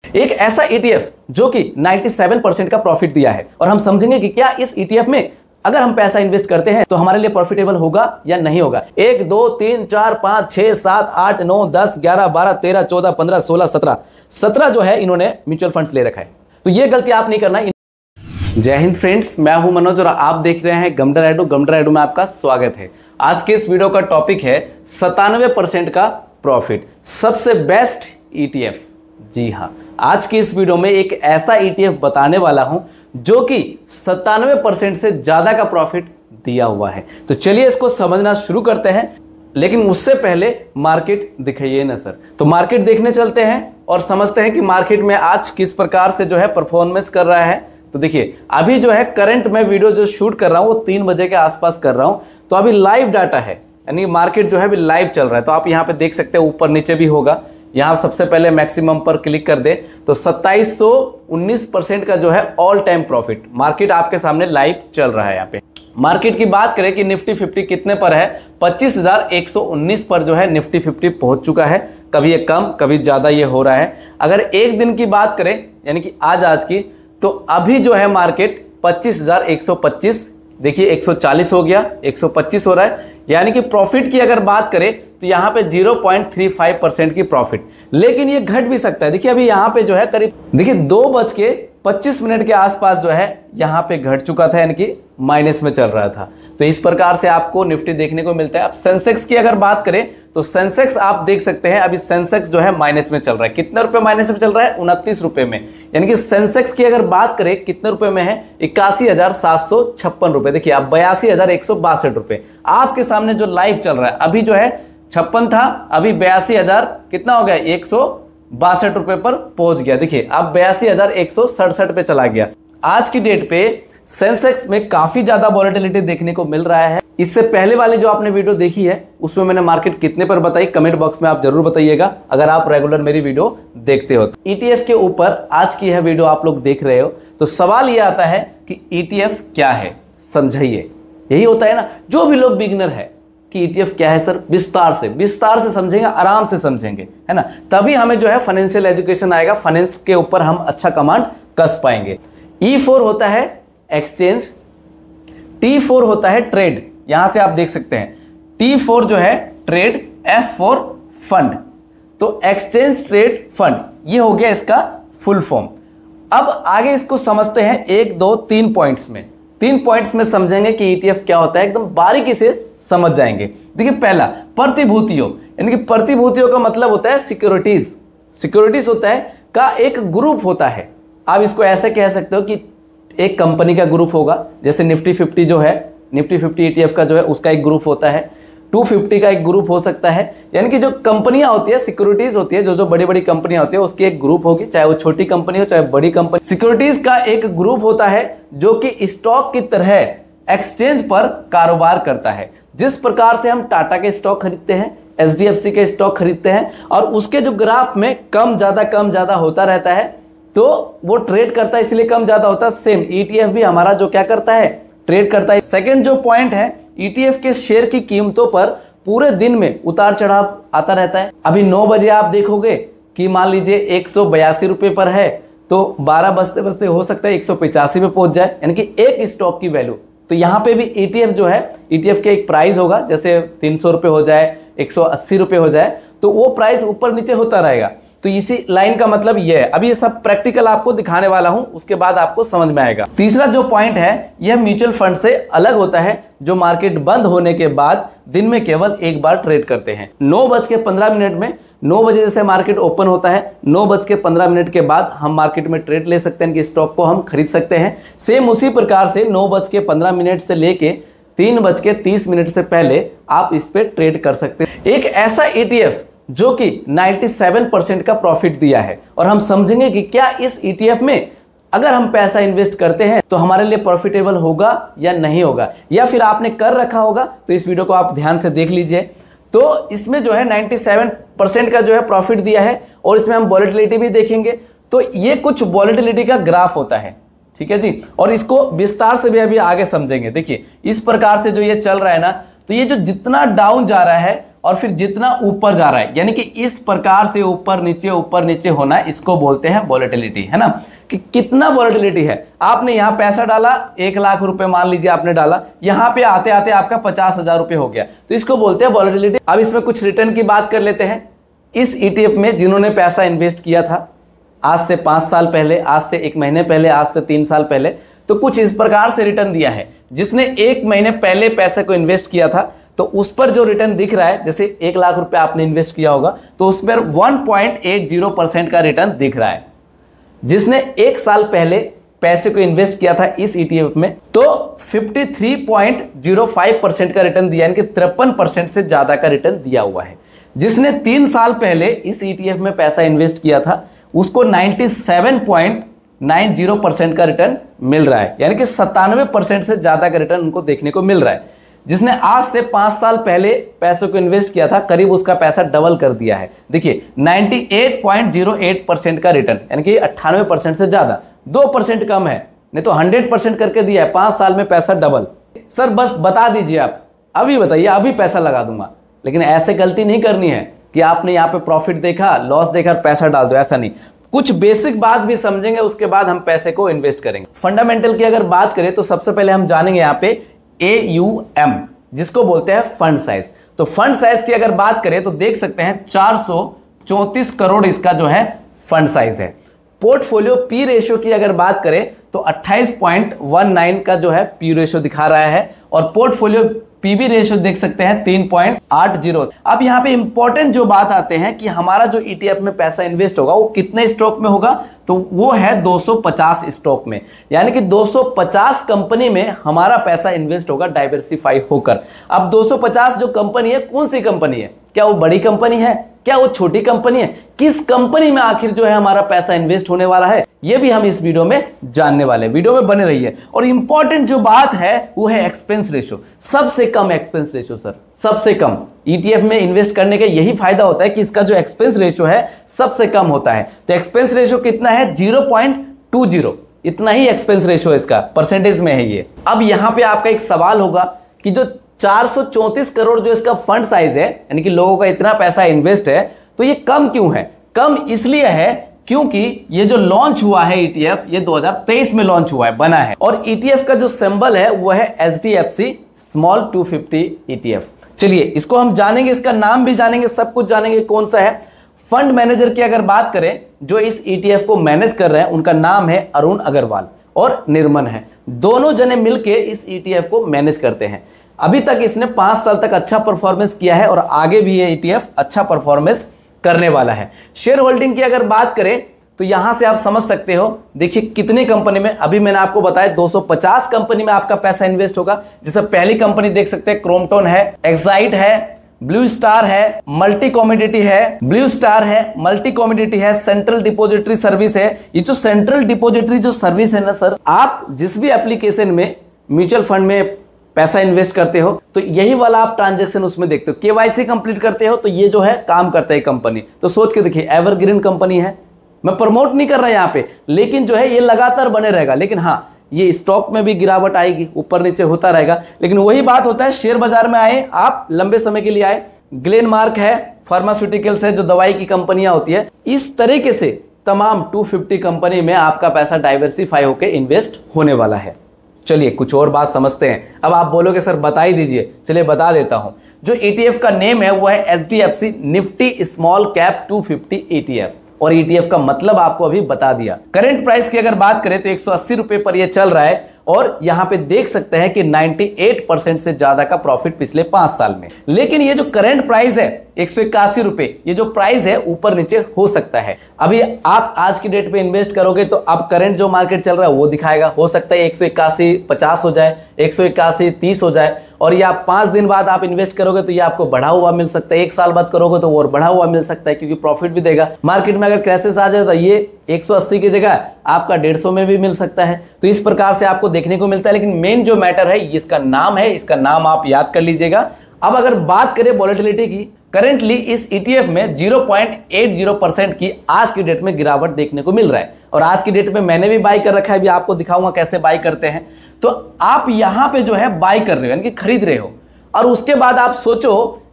एक ऐसा ईटीएफ जो कि 97% का प्रॉफिट दिया है और हम समझेंगे कि क्या इस ईटीएफ में अगर हम पैसा इन्वेस्ट करते हैं तो हमारे लिए प्रॉफिटेबल होगा या नहीं होगा। 1 2 3 4 5 6 7 8 9 10 11 12 13 14 15 16 17 जो है इन्होंने म्यूचुअल फंड्स ले रखा है, तो ये गलती आप नहीं करना। जय हिंद फ्रेंड्स, मैं हूं मनोज और आप देख रहे हैं गमडर में आपका स्वागत है। आज के इस वीडियो का टॉपिक है 97% का प्रॉफिट, सबसे बेस्ट ईटीएफ। जी हाँ, आज की इस वीडियो में एक ऐसा ईटीएफ बताने वाला हूं जो कि 97% से ज्यादा का प्रॉफिट दिया हुआ है। तो चलिए इसको समझना शुरू करते हैं, लेकिन उससे पहले मार्केट दिखाइए ना सर। तो मार्केट देखने चलते हैं और समझते हैं कि मार्केट में आज किस प्रकार से जो है परफॉर्मेंस कर रहा है। तो देखिए, अभी जो है करंट में वीडियो जो शूट कर रहा हूं वो 3 बजे के आसपास कर रहा हूं, तो अभी लाइव डाटा है, यानी मार्केट जो है अभी लाइव चल रहा है। तो आप यहां पे देख सकते हैं, ऊपर नीचे भी होगा। यहां सबसे पहले मैक्सिमम पर क्लिक कर दे तो 2719% का जो है ऑल टाइम प्रॉफिट मार्केट आपके सामने लाइव चल रहा है। यहाँ पे मार्केट की बात करें कि निफ्टी 50 कितने पर है, 25,119 पर जो है निफ्टी 50 पहुंच चुका है। कभी ये कम कभी ज्यादा ये हो रहा है। अगर एक दिन की बात करें यानी कि आज की, तो अभी जो है मार्केट 25,125, देखिए 140 हो गया, 125 हो रहा है। यानी कि प्रॉफिट की अगर बात करें तो यहां पे 0.35% की प्रॉफिट, लेकिन ये घट भी सकता है। देखिए अभी यहां पे जो है करीब देखिए 2:25 के आसपास जो है यहां पे घट चुका था, यानी कि माइनस में चल रहा था। तो इस प्रकार से आपको निफ्टी देखने को मिलता है। अब सेंसेक्स की अगर बात करें तो सेंसेक्स आप देख सकते हैं, अभी सेंसेक्स जो है माइनस में चल रहा है। कितने रुपए माइनस में चल रहा है? 29 रुपए में। यानी कि सेंसेक्स की अगर बात करें कितने रुपए में है, 81,756 रुपए। देखिए अब 82,162 रुपए आपके सामने जो लाइव चल रहा है। अभी जो है 56 था, अभी 82,000 कितना हो गया, 162 रुपए पर पहुंच गया। देखिए अब 82,167 पे चला गया। आज की डेट पे सेंसेक्स में काफी ज्यादा वॉलेटिलिटी देखने को मिल रहा है। इससे पहले वाली जो आपने वीडियो देखी है उसमें मैंने मार्केट कितने पर बताई, कमेंट बॉक्स में आप जरूर बताइएगा अगर आप रेगुलर मेरी वीडियो देखते हो। तो ईटीएफ के ऊपर आज की यह वीडियो आप लोग देख रहे हो, तो सवाल यह आता है कि ईटीएफ क्या है, समझाइए। यही होता है ना, जो भी लोग बिगिनर है कि ईटीएफ क्या है सर, विस्तार से समझेंगे, आराम से समझेंगे, है ना, तभी हमें जो है फाइनेंशियल एजुकेशन आएगा, फाइनेंस के ऊपर हम अच्छा कमांड कस पाएंगे। E4 होता है एक्सचेंज, T4 होता है ट्रेड, यहां से आप देख सकते हैं T4 जो है ट्रेड, F4 फंड। तो एक्सचेंज ट्रेड फंड ये हो गया इसका फुल फॉर्म। अब आगे इसको समझते हैं 1 2 3 पॉइंट्स में। 3 पॉइंट्स में समझेंगे कि ईटीएफ क्या होता है, एकदम बारीकी से समझ जाएंगे। देखिए पहला, प्रतिभूतियों, यानी कि प्रतिभूतियों का मतलब होता है सिक्योरिटीज। सिक्योरिटीज होता है का एक ग्रुप होता है। आप इसको ऐसे कह सकते हो कि एक कंपनी का ग्रुप होगा, जैसे निफ्टी 50 जो है, निफ्टी 50 ईटीएफ का जो है उसका एक ग्रुप होता है, 250 का एक ग्रुप हो सकता है। यानी कि जो कंपनियां होती है, सिक्योरिटीज होती है, जो बड़ी बड़ी कंपनियां होती है उसकी एक ग्रुप होगी, चाहे वो छोटी कंपनी हो चाहे बड़ी कंपनी। सिक्योरिटीज का एक ग्रुप होता है जो कि स्टॉक की तरह एक्सचेंज पर कारोबार करता है। जिस प्रकार से हम टाटा के स्टॉक खरीदते हैं, एचडीएफसी के स्टॉक खरीदते हैं और उसके जो ग्राफ में कम ज्यादा होता रहता है, तो वो ट्रेड करता है, इसलिए कम ज्यादा होता है। सेम ईटीएफ भी हमारा जो क्या करता है, ट्रेड करता है। सेकंड जो पॉइंट है, ईटीएफ के शेयर की कीमतों पर पूरे दिन में उतार चढ़ाव आता रहता है। अभी 9 बजे आप देखोगे कि मान लीजिए 182 रुपए पर है, तो 12 बजते बजते हो सकता है 185 पे पहुंच जाए, यानी कि एक स्टॉक की वैल्यू। तो यहां पे भी ईटीएफ जो है, ईटीएफ के एक प्राइस होगा, जैसे 300 रुपए हो जाए, 180 रुपए हो जाए, तो वो प्राइस ऊपर नीचे होता रहेगा। तो इसी लाइन का मतलब ये है। अभी ये सब प्रैक्टिकल आपको दिखाने वाला हूं, उसके बाद आपको समझ में आएगा। तीसरा जो पॉइंट है, यह म्यूचुअल फंड से अलग होता है, जो मार्केट बंद होने के बाद दिन में केवल एक बार ट्रेड करते हैं। 9:15 में, 9 बजे जैसे मार्केट ओपन होता है, 9:15 के बाद हम मार्केट में ट्रेड ले सकते हैं कि स्टॉक को हम खरीद सकते हैं। सेम उसी प्रकार से 9:15 से लेके 3:30 से पहले आप इस पे ट्रेड कर सकते हैं। एक ऐसा ईटीएफ जो कि 97% का प्रॉफिट दिया है और हम समझेंगे कि क्या इस ईटीएफ में अगर हम पैसा इन्वेस्ट करते हैं तो हमारे लिए प्रॉफिटेबल होगा या नहीं होगा, या फिर आपने कर रखा होगा। तो इस वीडियो को आप ध्यान से देख लीजिए। तो इसमें जो है 97% का जो है प्रॉफिट दिया है और इसमें हम वॉलेटिलिटी भी देखेंगे। तो ये कुछ वॉलेटिलिटी का ग्राफ होता है, ठीक है जी, और इसको विस्तार से भी अभी आगे समझेंगे। देखिए इस प्रकार से जो ये चल रहा है ना, तो ये जो जितना डाउन जा रहा है और फिर जितना ऊपर जा रहा है, यानी कि इस प्रकार से ऊपर नीचे होना, इसको बोलते हैं वॉलेटिलिटी, है ना, कि कितना वॉलेटिलिटी है। आपने यहां पैसा डाला, 1 लाख रुपए मान लीजिए आपने डाला, यहां पे आते आते आपका 50,000 रुपए हो गया, तो इसको बोलते हैं वॉलेटिलिटी। अब इसमें कुछ रिटर्न की बात कर लेते हैं। इस ETF में जिन्होंने पैसा इन्वेस्ट किया था आज से 5 साल पहले, आज से 1 महीने पहले, आज से 3 साल पहले, तो कुछ इस प्रकार से रिटर्न दिया है। जिसने 1 महीने पहले पैसे को इन्वेस्ट किया था तो उस पर जो रिटर्न दिख रहा है, जैसे 1 लाख रुपए आपने इन्वेस्ट किया होगा तो उस पर 1.80% का रिटर्न दिख रहा है। जिसने 1 साल पहले पैसे को इन्वेस्ट किया था इस ETF में तो 53.05% का रिटर्न दिया, यानी कि 53% से ज्यादा का रिटर्न दिया हुआ है। जिसने 3 साल पहले इस ETF में पैसा इन्वेस्ट किया था उसको 97.90% का रिटर्न मिल रहा है, यानी कि 97% से ज्यादा का रिटर्न उनको देखने को मिल रहा है। जिसने आज से 5 साल पहले पैसों को इन्वेस्ट किया था, करीब उसका पैसा डबल कर दिया है। देखिए 98.08% का रिटर्न, यानी कि 98% से ज्यादा, 2% कम है, नहीं तो 100% करके दिया है। 5 साल में पैसा डबल। सर बस बता दीजिए, आप अभी बताइए, अभी पैसा लगा दूंगा। लेकिन ऐसे गलती नहीं करनी है कि आपने यहाँ पे प्रॉफिट देखा, लॉस देखा, पैसा डाल दो, ऐसा नहीं। कुछ बेसिक बात भी समझेंगे, उसके बाद हम पैसे को इन्वेस्ट करेंगे। फंडामेंटल की अगर बात करें तो सबसे पहले हम जानेंगे यहाँ पे AUM, जिसको बोलते हैं फंड साइज। तो फंड साइज की अगर बात करें तो देख सकते हैं 434 करोड़ इसका जो है फंड साइज है। पोर्टफोलियो P रेशियो की अगर बात करें तो 28.19 का जो है P रेशियो दिखा रहा है, और पोर्टफोलियो PB रेशियो देख सकते हैं 3.80। अब यहाँ पे इंपॉर्टेंट जो बात आते हैं कि हमारा जो ETF में पैसा इन्वेस्ट होगा वो कितने स्टॉक में होगा, तो वो है 250 स्टॉक में, यानी कि 250 कंपनी में हमारा पैसा इन्वेस्ट होगा डाइवर्सिफाई होकर। अब 250 जो कंपनी है, कौन सी कंपनी है? क्या वो बड़ी कंपनी है, क्या वो छोटी कंपनी है? किस कंपनी में आखिर जो है हमारा पैसा इन्वेस्ट होने वाला है, ये भी हम इस वीडियो में जानने वाले हैं। वीडियो में बने रहिए। और इंपॉर्टेंट जो बात है वो है एक्सपेंस रेशियो। सबसे कम एक्सपेंस रेशियो सर, सबसे कम। ETF में इन्वेस्ट करने का यही फायदा होता है कि इसका जो एक्सपेंस रेशियो है सबसे कम होता है। तो एक्सपेंस रेशियो कितना है? 0.20, इतना ही एक्सपेंस रेशियो इसका, परसेंटेज में है ये। अब यहां पे आपका एक सवाल होगा कि जो 434 करोड़ जो इसका फंड साइज है, यानी कि लोगों का इतना पैसा इन्वेस्ट है, तो ये कम क्यों है? कम इसलिए है क्योंकि ये जो लॉन्च हुआ है ETF, ये 2023 में लॉन्च हुआ है, बना है। और ETF का जो सिंबल है वो है HDFC स्मॉल 250 ETF। चलिए इसको हम जानेंगे, इसका नाम भी जानेंगे, सब कुछ जानेंगे कौन सा है। फंड मैनेजर की अगर बात करें, जो इस ETF को मैनेज कर रहे हैं, उनका नाम है अरुण अग्रवाल और निर्मन है। दोनों जने मिलके इस ETF को मैनेज करते हैं। अभी तक इसने 5 साल तक अच्छा परफॉर्मेंस किया है और आगे भी ये ETF अच्छा परफॉर्मेंस करने वाला है। शेयर होल्डिंग की अगर बात करें तो यहां से आप समझ सकते हो, देखिए कितनी कंपनी में, अभी मैंने आपको बताया 250 कंपनी में आपका पैसा इन्वेस्ट होगा। जैसे पहली कंपनी देख सकते हैं, क्रोमटोन है, एक्साइट है, ब्लू स्टार है, मल्टी कॉमोडिटी है, ब्लू स्टार है, मल्टी कॉमोडिटी है, सेंट्रल डिपॉजिटरी सर्विस है। ये जो सेंट्रल डिपॉजिटरी जो सर्विस है ना सर, आप जिस भी एप्लीकेशन में म्यूचुअल फंड में पैसा इन्वेस्ट करते हो तो यही वाला आप ट्रांजैक्शन उसमें देखते हो। KYC कंप्लीट करते हो तो ये जो है काम करता है कंपनी। तो सोच के देखिए, एवरग्रीन कंपनी है, मैं प्रमोट नहीं कर रहा यहाँ पे, लेकिन जो है ये लगातार बने रहेगा। लेकिन हाँ, ये स्टॉक में भी गिरावट आएगी, ऊपर नीचे होता रहेगा, लेकिन वही बात होता है, शेयर बाजार में आए आप लंबे समय के लिए आए। ग्लेनमार्क है, फार्मास्यूटिकल्स है, जो दवाई की कंपनियां होती है। इस तरीके से तमाम 250 कंपनी में आपका पैसा डाइवर्सिफाई होकर इन्वेस्ट होने वाला है। चलिए कुछ और बात समझते हैं। अब आप बोलोगे सर बता ही दीजिए, चलिए बता देता हूं। जो ETF का नेम है वो है HDFC Nifty small cap 250 ETF, और ETF का मतलब आपको अभी बता दिया। करंट प्राइस की अगर बात करें तो 180 रुपए पर यह चल रहा है, और यहां पे देख सकते हैं कि 98% से ज्यादा का प्रॉफिट पिछले 5 साल में। लेकिन ये जो करंट प्राइस है 181 रुपए, ये जो प्राइस है ऊपर नीचे हो सकता है। अभी आप आज की डेट पे इन्वेस्ट करोगे तो अब करंट जो मार्केट चल रहा है वो दिखाएगा, हो सकता है 181 50 हो जाए, 181 30 हो जाए, और या 5 दिन बाद आप इन्वेस्ट करोगे तो ये आपको बढ़ा हुआ मिल सकता है। 1 साल बाद करोगे तो और बढ़ा हुआ मिल सकता है, क्योंकि प्रॉफिट भी देगा। मार्केट में अगर क्राइसिस आ जाए तो ये 180 की जगह आपका 150 में भी मिल सकता है। तो इस प्रकार से आपको देखने को मिलता है। लेकिन मेन जो मैटर है इसका नाम है, इसका नाम आप याद कर लीजिएगा। अब अगर बात करें वॉलेटिलिटी की, करेंटली इस ETF में 0.80% की आज की डेट में गिरावट देखने को मिल रहा है। और आज की डेट में मैंने भी बाई कर रखा है, भी आपको दिखाऊंगा कैसे बाई करते हैं। तो आप यहां पे जो है बाई कर रहे हो, यानी कि खरीद रहे हो, और उसके बाद आप सोचो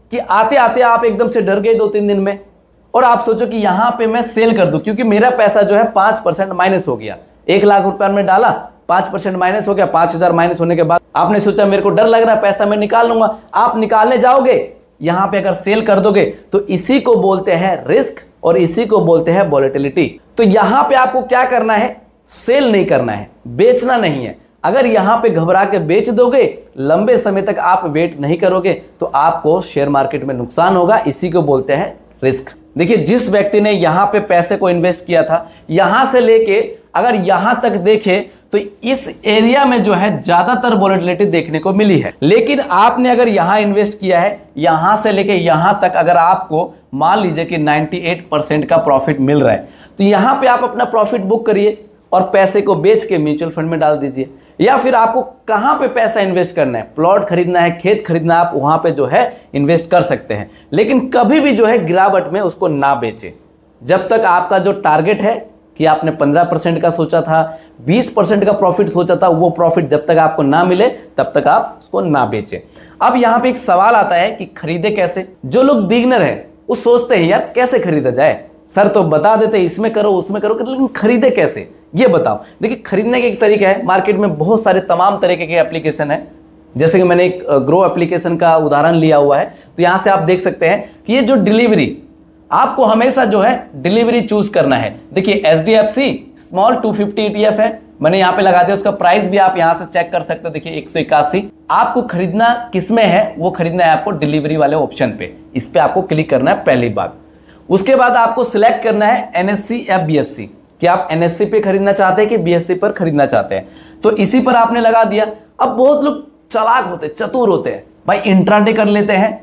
कि आते आते आप एकदम से डर गए 2-3 दिन में और आप सोचो कि यहां पे मैं सेल कर दूं क्योंकि मेरा पैसा जो है 5% माइनस हो गया। 1 लाख रुपया में डाला, 5% माइनस हो गया। 5,000 माइनस होने के बाद आपने सोचा मेरे को डर लग रहा है, पैसा मैं निकाल लूंगा। आप निकालने जाओगे, यहां पे अगर सेल कर दोगे तो इसी को बोलते हैं रिस्क और इसी को बोलते हैं वोलेटिलिटी। तो यहां पे आपको क्या करना है, सेल नहीं करना है, बेचना नहीं है। अगर यहां पे घबरा के बेच दोगे, लंबे समय तक आप वेट नहीं करोगे तो आपको शेयर मार्केट में नुकसान होगा। इसी को बोलते हैं रिस्क। देखिए, जिस व्यक्ति ने यहां पे पैसे को इन्वेस्ट किया था, यहां से लेके अगर यहां तक देखे तो इस एरिया में जो है ज्यादातर वोलेटिलिटी देखने को मिली है। लेकिन आपने अगर यहां इन्वेस्ट किया है, यहां से लेके यहां तक अगर आपको मान लीजिए कि 98% का प्रॉफिट मिल रहा है, तो यहां पे आप अपना प्रॉफिट बुक करिए और पैसे को बेच के म्यूचुअल फंड में डाल दीजिए। या फिर आपको कहां पे पैसा इन्वेस्ट करना है, प्लॉट खरीदना है, खेत खरीदना है, आप वहां पे जो है इन्वेस्ट कर सकते हैं। लेकिन कभी भी जो है गिरावट में उसको ना बेचें। जब तक आपका जो टारगेट है कि आपने 15% का सोचा था, 20% का प्रॉफिट सोचा था, वो प्रॉफिट जब तक आपको ना मिले तब तक आप उसको ना बेचें। अब यहां पे एक सवाल आता है कि खरीदे कैसे। जो लोग बिगिनर है वो सोचते हैं यार कैसे खरीदा जाए, सर तो बता देते इसमें करो उसमें करो, लेकिन खरीदे कैसे ये बताओ। देखिए, खरीदने का एक तरीका है, मार्केट में बहुत सारे तमाम तरीके के एप्लीकेशन है। जैसे कि मैंने एक ग्रो एप्लीकेशन का उदाहरण लिया हुआ है, तो यहां से आप देख सकते हैं कि ये जो डिलीवरी, आपको हमेशा जो है डिलीवरी चूज करना है। देखिए, HDFC स्मॉल 250 ETF है, मैंने यहां पे लगा दिया। उसका प्राइस भी आप यहां से चेक कर सकते हो। देखिए 181। आपको खरीदना किसमें है, वो खरीदना है आपको डिलीवरी वाले ऑप्शन पे। इस पे आपको क्लिक करना है पहली बात। उसके बाद आपको सिलेक्ट करना है NSE या BSE, कि आप NSE पे खरीदना चाहते हैं कि BSE पर खरीदना चाहते हैं। तो इसी पर आपने लगा दिया। अब बहुत लोग चालाक होते, चतुर होते हैं, भाई इंट्राडे कर लेते हैं,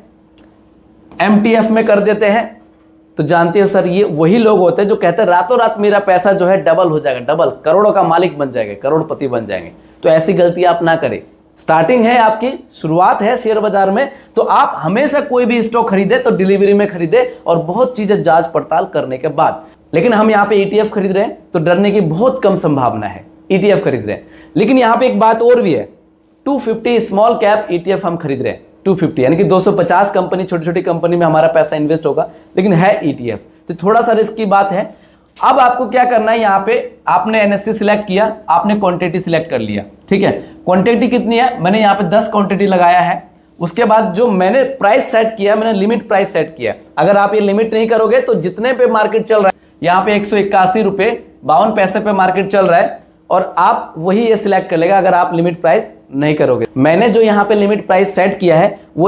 MTF में कर देते हैं। तो जानते हो सर, ये वही लोग होते हैं जो कहते हैं रातों रात मेरा पैसा जो है डबल हो जाएगा, डबल, करोड़ों का मालिक बन जाएगा, करोड़पति बन जाएंगे। तो ऐसी गलती आप ना करें। स्टार्टिंग है आपकी, शुरुआत है शेयर बाजार में, तो आप हमेशा कोई भी स्टॉक खरीदे तो डिलीवरी में खरीदे और बहुत चीजें जांच पड़ताल करने के बाद। लेकिन हम यहाँ पे ETF खरीद रहे हैं तो डरने की बहुत कम संभावना है। ETF खरीद रहे हैं, लेकिन यहाँ पे एक बात और भी है, 250 स्मॉल कैप ETF हम खरीद रहे हैं। 250 यानी कि 250 कंपनी, छोटी छोटी कंपनी में हमारा पैसा इन्वेस्ट होगा, लेकिन है ETF, तो थोड़ा सा रिस्क की बात है। अब आपको क्या करना है, यहाँ पे आपने NSE सिलेक्ट किया, आपने क्वांटिटी सिलेक्ट कर लिया, ठीक है। क्वांटिटी कितनी है, मैंने यहाँ पे 10 क्वांटिटी लगाया है। उसके बाद जो मैंने प्राइस सेट किया, मैंने लिमिट प्राइस सेट किया। अगर आप ये लिमिट नहीं करोगे तो जितने पे मार्केट चल रहा है, यहाँ पे 181 रुपए 52 पैसे पे मार्केट चल रहा है और आप वही ये सिलेक्ट कर लेगा अगर आप लिमिट प्राइस नहीं करोगे। मैंने जो यहाँ पे लिमिट प्राइस सेट किया है वो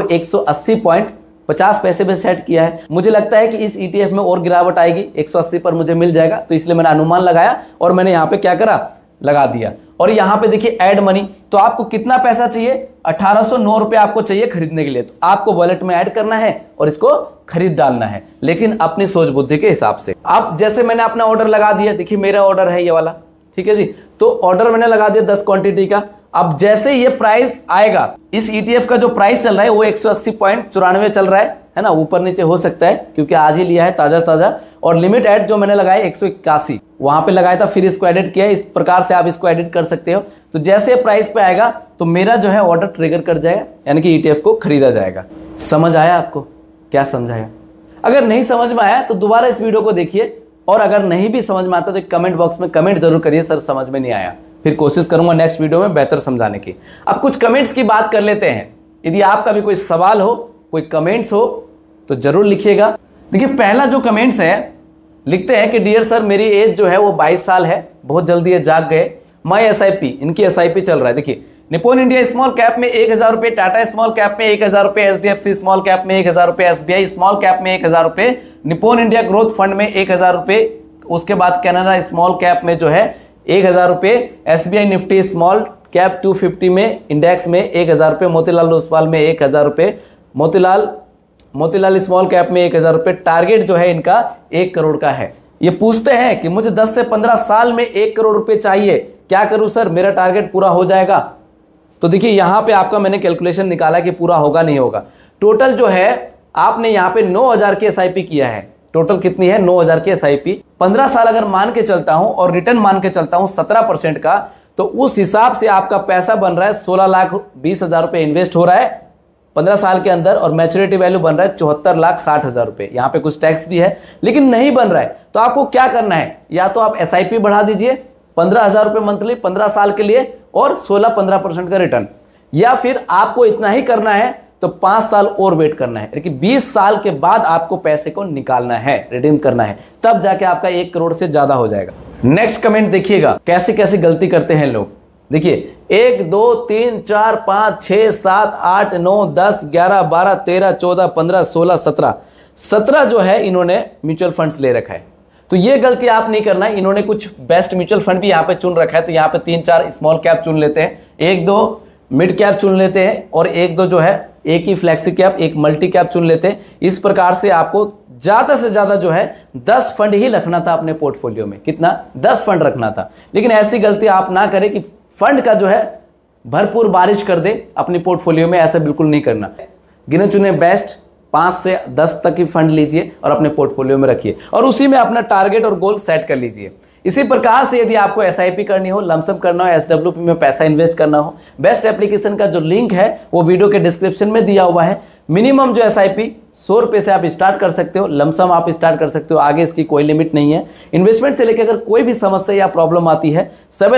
180.50 पैसे पे सेट किया है। मुझे लगता है कि इस ETF में और गिरावट आएगी, 180 पर मुझे मिल जाएगा, तो इसलिए मैंने अनुमान लगाया और मैंने यहाँ पे क्या करा, लगा दिया। और यहाँ पे देखिए ऐड मनी, तो आपको कितना पैसा चाहिए, 1809 रुपए आपको चाहिए खरीदने के लिए। तो आपको वॉलेट में ऐड करना है और इसको खरीद डालना है, लेकिन अपनी सोच बुद्धि के हिसाब से। अब जैसे मैंने अपना ऑर्डर लगा दिया, देखिए मेरा ऑर्डर है ये वाला, ठीक है जी। तो ऑर्डर मैंने लगा दिया 10 क्वांटिटी का। अब जैसे ये प्राइस आएगा, इस ETF का जो प्राइस चल रहा है वो 180.94 चल रहा है ना, ऊपर नीचे हो सकता है क्योंकि आज ही लिया है ताजा ताजा। और लिमिट ऐड जो मैंने लगाया 181 वहां पे लगाया था, फिर इसको एडिट किया। इस प्रकार से आप इसको एडिट कर सकते हो। तो जैसे प्राइस पे आएगा तो मेरा जो है ऑर्डर ट्रिगर कर जाएगा, यानी कि ETF को खरीदा जाएगा। समझ आया आपको, क्या समझाया? अगर नहीं समझ में आया तो दोबारा इस वीडियो को देखिए, और अगर नहीं भी समझ में आता तो कमेंट बॉक्स में कमेंट जरूर करिए, सर समझ में नहीं आया। फिर कोशिश करूंगा नेक्स्ट वीडियो में बेहतर समझाने की। अब कुछ कमेंट्स की बात कर लेते हैं। यदि आपका भी कोई सवाल हो, कोई कमेंट्स हो तो जरूर लिखिएगा। देखिए पहला जो कमेंट्स है, लिखते हैं कि डियर सर, मेरी एज जो है वो 22 साल है, बहुत जल्दी ये जाग गए। माई SIP, इनकी SIP चल रहा है। देखिए निप्पॉन इंडिया स्मॉल कैप में 1000 रुपए, टाटा स्मॉल कैप में 1000 रुपए, HDFC स्मॉल कैप में 1000 रुपए, SBI स्मॉल कैप में 1000 रुपए, निप्पॉन इंडिया ग्रोथ फंड में 1000 रुपए, उसके बाद कैनरा स्मॉल कैप में जो है 1000 रुपए, SBI निफ्टी स्मॉल कैप 250 में इंडेक्स में 1000 रुपए, मोतीलाल ओसवाल में 1000 रुपए, मोतीलाल स्मॉल कैप में 1000 रुपए। टारगेट जो है इनका 1 करोड़ का है। ये पूछते हैं कि मुझे 10 से 15 साल में 1 करोड़ रुपए चाहिए, क्या करूं सर, मेरा टारगेट पूरा हो जाएगा? तो देखिए यहां पे आपका मैंने कैलकुलेशन निकाला कि पूरा होगा नहीं होगा। टोटल जो है आपने यहां पे 9000 की SIP किया है। टोटल कितनी है? 9000 की SIP। 15 साल अगर मान के चलता हूं और रिटर्न मान के चलता हूं 17% का, तो उस हिसाब से आपका पैसा बन रहा है 16,20,000 रुपए इन्वेस्ट हो रहा है 15 साल के अंदर, और मैच्योरिटी वैल्यू बन रहा है 74,60,000 रुपए। यहाँ पे कुछ टैक्स भी है, लेकिन नहीं बन रहा है तो आपको क्या करना है, या तो आप SIP बढ़ा दीजिए 15,000 रुपए मंथली 15 साल के लिए और 16-15% का रिटर्न, या फिर आपको इतना ही करना है तो 5 साल और वेट करना है, लेकिन 20 साल के बाद आपको पैसे को निकालना है, रिडीम करना है, तब जाके आपका 1 करोड़ से ज्यादा हो जाएगा। नेक्स्ट कमेंट देखिएगा, कैसे कैसे गलती करते हैं लोग। देखिए 1 2 3 4 5 6 7 8 9 10 11 12 13 14 15 16 17 जो है इन्होंने म्यूचुअल फंड्स ले रखा है। तो ये गलती आप नहीं करना है। इन्होंने कुछ बेस्ट म्यूचुअल फंड भी यहाँ पे चुन रखा है, तो यहाँ पे 3-4 स्मॉल कैप चुन लेते हैं, 1-2 मिड कैप चुन लेते हैं, और 1-2 जो है एक ही फ्लैक्सी कैप, एक मल्टी कैप चुन लेते हैं। इस प्रकार से आपको ज्यादा से ज्यादा जो है 10 फंड ही रखना था अपने पोर्टफोलियो में। कितना? 10 फंड रखना था। लेकिन ऐसी गलती आप ना करें कि फंड का जो है भरपूर बारिश कर दे अपनी पोर्टफोलियो में, ऐसा बिल्कुल नहीं करना। गिने चुने बेस्ट 5 से 10 तक की फंड लीजिए और अपने पोर्टफोलियो में रखिए, और उसी में अपना टारगेट और गोल सेट कर लीजिए। इसी प्रकार से यदि आपको SIP करनी हो, लमसम करना हो, SWP में पैसा इन्वेस्ट करना हो, बेस्ट एप्लीकेशन का जो लिंक है वो वीडियो के डिस्क्रिप्शन में दिया हुआ है। मिनिमम जो SIP 100 रुपये से आप स्टार्ट कर सकते हो, लमसम आप स्टार्ट कर सकते हो, आगे इसकी कोई लिमिट नहीं है। इन्वेस्टमेंट से लेकर अगर कोई भी समस्या या प्रॉब्लम आती है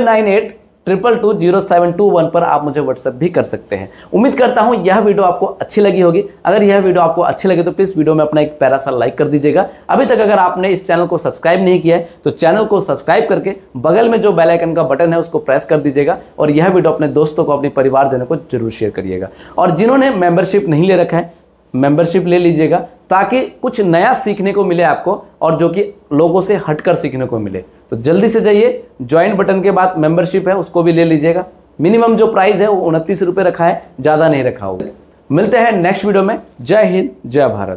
7982220721 पर आप मुझे व्हाट्सएप भी कर सकते हैं। उम्मीद करता हूं यह वीडियो आपको अच्छी लगी होगी। अगर यह वीडियो आपको अच्छी लगे तो प्लीज वीडियो में अपना एक प्यारा सा लाइक कर दीजिएगा। अभी तक अगर आपने इस चैनल को सब्सक्राइब नहीं किया है तो चैनल को सब्सक्राइब करके बगल में जो बेल आइकन का बटन है उसको प्रेस कर दीजिएगा, और यह वीडियो अपने दोस्तों को, अपने परिवारजनों को जरूर शेयर करिएगा। और जिन्होंने मेंबरशिप नहीं ले रखा है, मेंबरशिप ले लीजिएगा, ताकि कुछ नया सीखने को मिले आपको, और जो कि लोगों से हटकर सीखने को मिले। तो जल्दी से जाइए, ज्वाइन बटन के बाद मेंबरशिप है उसको भी ले लीजिएगा। मिनिमम जो प्राइस है वो 29 रुपये रखा है, ज़्यादा नहीं रखा होगा। मिलते हैं नेक्स्ट वीडियो में। जय हिंद, जय भारत।